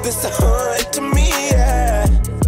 This a hunt to me, yeah.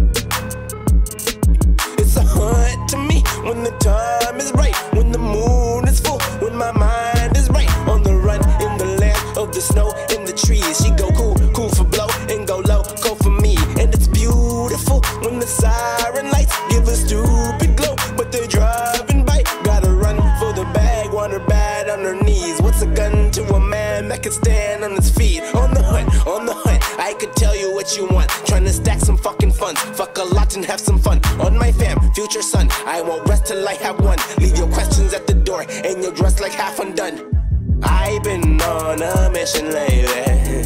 It's a hunt to me when the time is right, when the moon is full, when my mind is right. On the run in the land of the snow and the trees. She go cool, cool for blow and go low, go for me. And it's beautiful when the siren lights give a stupid glow, but they're driving by. Gotta run for the bag, want her bad on her knees. What's a gun to a man that can stand on his feet? On the hunt, on the hunt. I could tell you what you want, trying to stack some fucking funds. Fuck a lot and have some fun. On my fam, future son, I won't rest till I have one. Leave your questions at the door and you're dressed like half undone. I've been on a mission lately.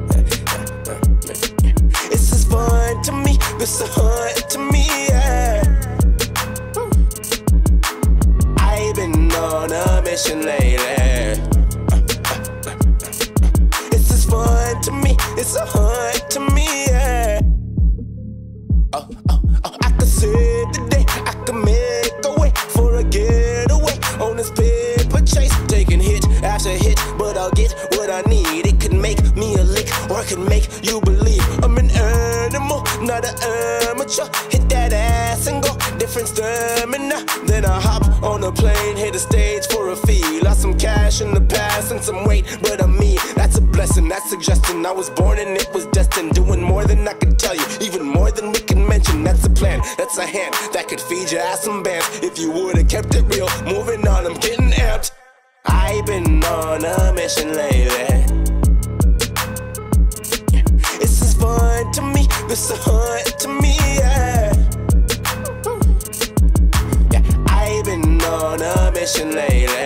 This is fun to me, this a hunt to me, yeah. I've been on a mission lately. This is fun to me, it's a hunt to me, yeah. I could save the day, I could make a way for a getaway on this paper chase, taking hit after hit, but I'll get what I need. It could make me a lick, or it could make you believe I'm an animal, not an amateur. Hit that ass and go, different stamina. Then I hop on a plane, hit a stage for a fee. Lost some cash in the past and some weight, but I'm me. That's a blessing, that's suggesting I was born and it was destined. Doing more than I could tell you, even more than we can mention. That's a plan, that's a hand that could feed your ass some bands. If you would've kept it real, moving on, I'm getting amped. I've been on a mission lately. This is fun to me, this a hunt to me, yeah. Yeah, I've been on a mission lately.